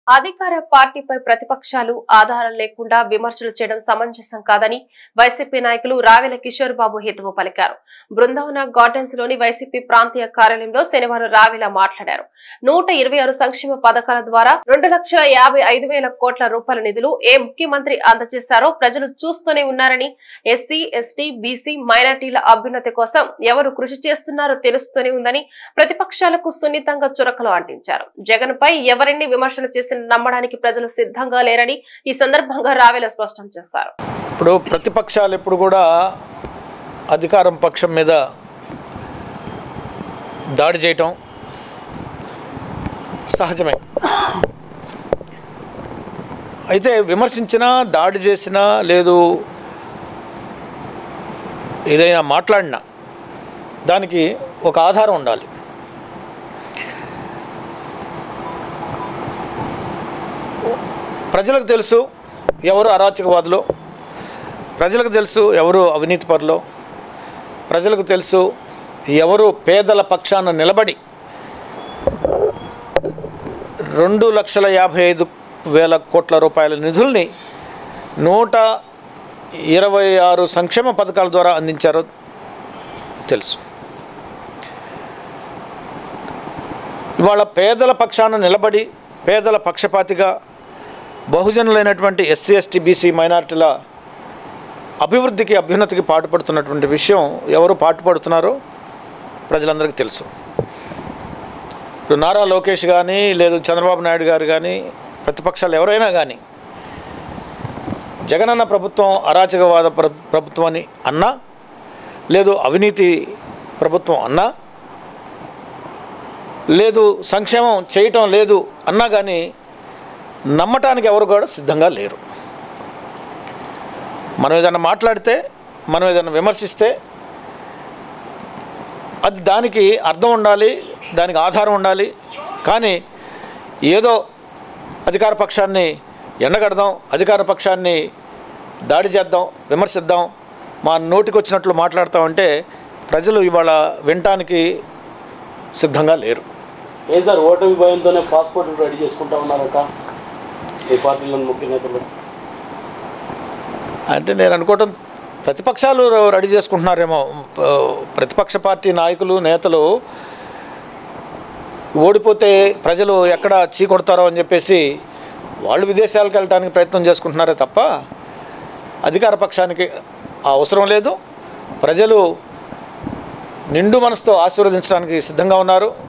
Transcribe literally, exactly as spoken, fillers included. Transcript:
అధికార పార్టీపై ప్రతిపక్షాలు ఆధారం లేకుండా విమర్శలు చేయడం సమంజసం కాదని వైసీపీ నాయకులు రావెల కిషోర్ బాబు హితవు పలికారు. బృందావన గార్డెన్స్ లోని వైసీపీ ప్రాంతీయ కార్యాలయంలో శనివారం రావెల మాట్లాడారు. నూట ఇరవై ఆరు సంక్షేమ పథకాల ద్వారా రెండు లక్షల యాభై ఐదు వేల కోట్ల రూపాయల నిధులు ఏ ముఖ్యమంత్రి అందజేశారో ప్రజలు చూస్తూనే ఉన్నారని, ఎస్సీ ఎస్టీ బీసీ మైనార్టీల అభ్యున్నతి కోసం ఎవరు కృషి చేస్తున్నారో తెలుస్తూనే ఉందని ప్రతిపక్షాలకు సున్నితంగా చురకలు అంటించారు. జగన్ పై ఎవరిన్ని విమర్శలు చేసిన నమ్మడానికి ప్రజలు సిద్ధంగా లేరని ఈ సందర్భంగా రావెల స్పష్టం చేశారు. ఇప్పుడు ప్రతిపక్షాలు ఎప్పుడు కూడా అధికారం పక్షం మీద దాడి చేయటం సహజమే. అయితే విమర్శించినా, దాడి చేసినా, లేదు ఏదైనా మాట్లాడినా దానికి ఒక ఆధారం ఉండాలి. ప్రజలకు తెలుసు ఎవరు అరాచకవాదులో, ప్రజలకు తెలుసు ఎవరు అవినీతి పరులో, ప్రజలకు తెలుసు ఎవరు పేదల పక్షాన నిలబడి రెండు లక్షల యాభై ఐదు వేల కోట్ల రూపాయల నిధుల్ని నూట ఇరవై ఆరు సంక్షేమ పథకాల ద్వారా అందించారో తెలుసు. ఇవాళ పేదల పక్షాన నిలబడి పేదల పక్షపాతిగా బహుజనులైనటువంటి ఎస్సీ ఎస్టీ బీసీ మైనార్టీల అభివృద్ధికి అభ్యున్నతికి పాటుపడుతున్నటువంటి విషయం ఎవరు పాటుపడుతున్నారో ప్రజలందరికీ తెలుసు. ఇప్పుడు నారా లోకేష్ కానీ, లేదు చంద్రబాబు నాయుడు గారు కానీ, ప్రతిపక్షాలు ఎవరైనా కానీ జగనన్న ప్రభుత్వం అరాచకవాద ప్రభుత్వం అని అన్నా, లేదు అవినీతి ప్రభుత్వం అన్నా, లేదు సంక్షేమం చేయటం లేదు అన్నా కానీ నమ్మటానికి ఎవరు కూడా సిద్ధంగా లేరు. మనం ఏదైనా మాట్లాడితే, మనం ఏదైనా విమర్శిస్తే అది దానికి అర్థం ఉండాలి, దానికి ఆధారం ఉండాలి. కానీ ఏదో అధికార పక్షాన్ని ఎండగడదాం, అధికార పక్షాన్ని దాడి చేద్దాం, విమర్శిద్దాం, మా నోటికి వచ్చినట్లు మాట్లాడతామంటే ప్రజలు ఇవాళ వినటానికి సిద్ధంగా లేరు. ఏం సార్, ఓటమి భయంతోనే పాస్పోర్ట్లు రెడీ చేసుకుంటా ఉన్నారట ఈ పార్టీలోని ముఖ్య నేతలు? అంటే నేను అనుకోవటం ప్రతిపక్షాలు రెడీ చేసుకుంటున్నారేమో. ప్రతిపక్ష పార్టీ నాయకులు, నేతలు ఓడిపోతే ప్రజలు ఎక్కడ చీకొడతారో అని చెప్పేసి వాళ్ళు విదేశాలకు వెళ్ళడానికి ప్రయత్నం చేసుకుంటున్నారే తప్ప అధికార పక్షానికి అవసరం లేదు. ప్రజలు నిండు మనసుతో ఆశీర్వదించడానికి సిద్ధంగా ఉన్నారు.